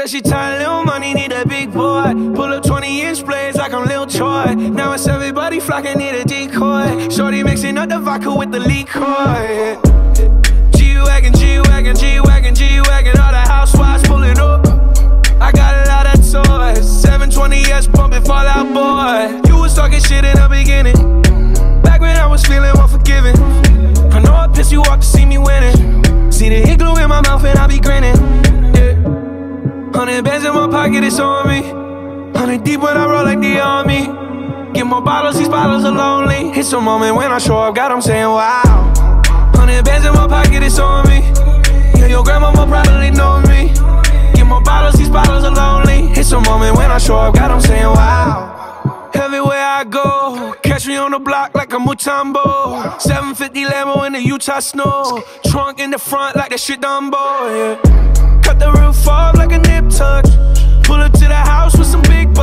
Said she tired, little money, need a big boy. Pull up 20-inch blades like I'm Lil Troy. Now it's everybody flocking, need a decoy. Shorty mixing up the vodka with the liquor. G-Wagon, G-Wagon, G-Wagon, G-Wagon. All the housewives pulling up. I got a lot of toys. 720S pumping Fall Out Boy. You was talking shit in the beginning, back when I was feeling unforgiving. I know I pissed you off to see me winning. See the igloo in my mouth and I be grinning. 100 bands in my pocket, it's on me. 100 deep when I roll like the army. Get more bottles, these bottles are lonely. It's a moment when I show up, God, I'm saying wow. 100 bands in my pocket, it's on me. Yeah, your grandma will probably know me. Get more bottles, these bottles are lonely. It's a moment when I show up, God, I'm saying wow. Everywhere I go, catch me on the block like a Mutombo. 750 Lambo in the Utah snow. Trunk in the front like that shit Dumbo, yeah. Cut the roof off like a nip tuck. Pull up to the house with some big